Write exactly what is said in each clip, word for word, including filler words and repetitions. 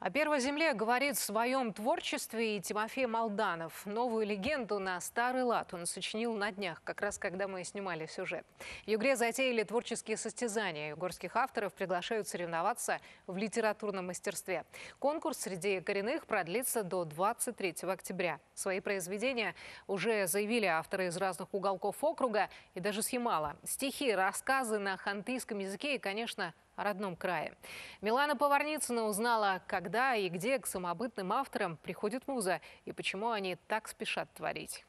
О Первой земле говорит в своем творчестве и Тимофей Молданов. Новую легенду на старый лад он сочинил на днях, как раз когда мы снимали сюжет. В Югре затеяли творческие состязания. Югорских авторов приглашают соревноваться в литературном мастерстве. Конкурс среди коренных продлится до двадцать третьего октября. Свои произведения уже заявили авторы из разных уголков округа и даже с Ямала. Стихи, рассказы на хантыйском языке и, конечно, о родном крае. Милана Поварницына узнала, когда и где к самобытным авторам приходит муза и почему они так спешат творить.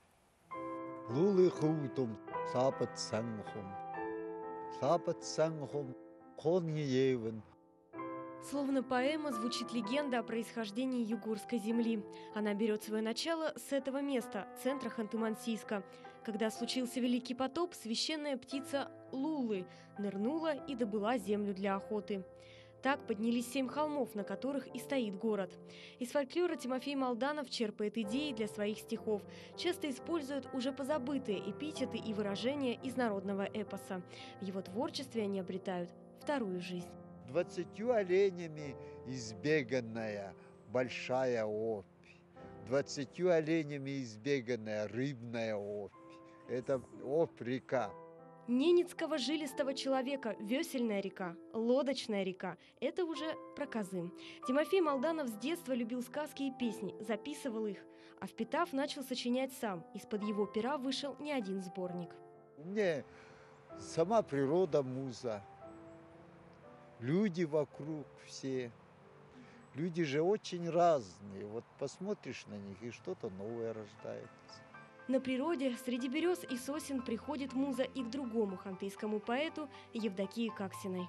Словно поэма звучит легенда о происхождении югорской земли. Она берет свое начало с этого места, центра Ханты-Мансийска. Когда случился Великий потоп, священная птица Лулы нырнула и добыла землю для охоты. Так поднялись семь холмов, на которых и стоит город. Из фольклора Тимофей Молданов черпает идеи для своих стихов. Часто использует уже позабытые эпитеты и выражения из народного эпоса. В его творчестве они обретают вторую жизнь. Двадцатью оленями избеганная большая опь, двадцатью оленями избеганная рыбная опь. Это опь река. Ненецкого жилистого человека, весельная река, лодочная река – это уже про Казым. Тимофей Молданов с детства любил сказки и песни, записывал их, а впитав, начал сочинять сам. Из-под его пера вышел не один сборник. Мне сама природа муза. Люди вокруг все. Люди же очень разные. Вот посмотришь на них, и что-то новое рождается. На природе среди берез и сосен приходит муза и к другому хантыйскому поэту Евдокии Каксиной.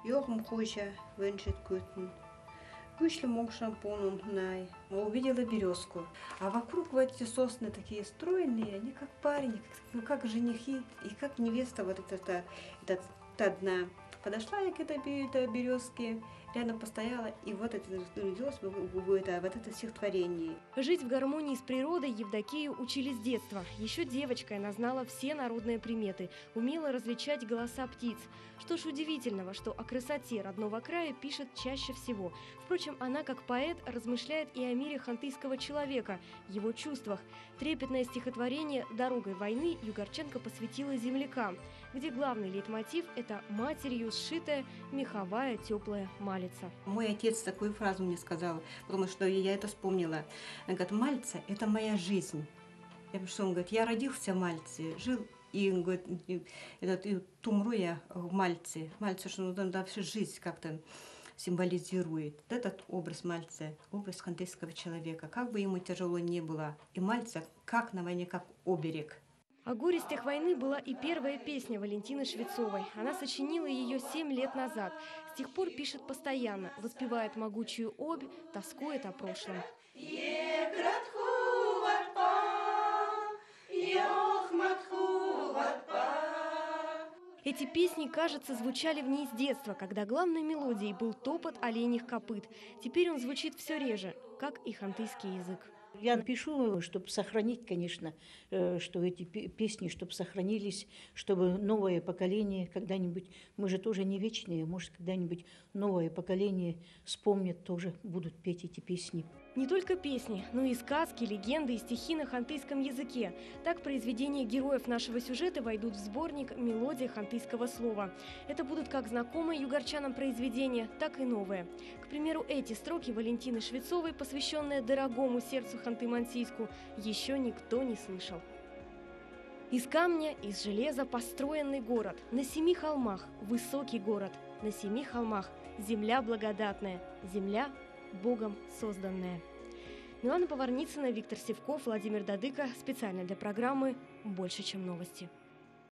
Увидела березку, а вокруг вот эти сосны такие стройные, они как парень, ну как женихи и как невеста вот эта, эта, эта одна. Подошла я к этой березке, рядом постояла, и вот это родилось вот это стихотворение. Жить в гармонии с природой Евдокию учили с детства. Еще девочкой она знала все народные приметы, умела различать голоса птиц. Что ж удивительного, что о красоте родного края пишет чаще всего. Впрочем, она, как поэт, размышляет и о мире хантыйского человека, его чувствах. Трепетное стихотворение «Дорогой войны» югорчанка посвятила землякам, где главный лейтмотив – это матерью сшитая меховая теплая малица. Мой отец такую фразу мне сказал, потому что я это вспомнила. Он говорит: «Мальца – это моя жизнь». Я, что он говорит: «Я родился в Мальце, жил, и, он говорит, этот, и умру я в Мальце». Мальце, что ну, да, всю жизнь как-то символизирует. Этот образ Мальца, образ хантыйского человека. Как бы ему тяжело ни было, и Мальца как на войне, как оберег. О горестях войны была и первая песня Валентины Швецовой. Она сочинила ее семь лет назад. С тех пор пишет постоянно, воспевает могучую обь, тоскует о прошлом. Эти песни, кажется, звучали в ней с детства, когда главной мелодией был топот оленьих копыт. Теперь он звучит все реже, как и хантыйский язык. Я пишу, чтобы сохранить, конечно, что эти песни, чтобы сохранились, чтобы новое поколение когда-нибудь, мы же тоже не вечные, может, когда-нибудь новое поколение вспомнит, тоже будут петь эти песни. Не только песни, но и сказки, легенды и стихи на хантыйском языке. Так произведения героев нашего сюжета войдут в сборник «Мелодия хантыйского слова». Это будут как знакомые югорчанам произведения, так и новые. К примеру, эти строки Валентины Швецовой, посвященные дорогому сердцу Ханты-Мансийску, еще никто не слышал. Из камня, из железа построенный город, на семи холмах высокий город, на семи холмах земля благодатная, земля Богом созданная. Милана Поварницына, Виктор Севков, Владимир Дадыко. Специально для программы «Больше, чем новости».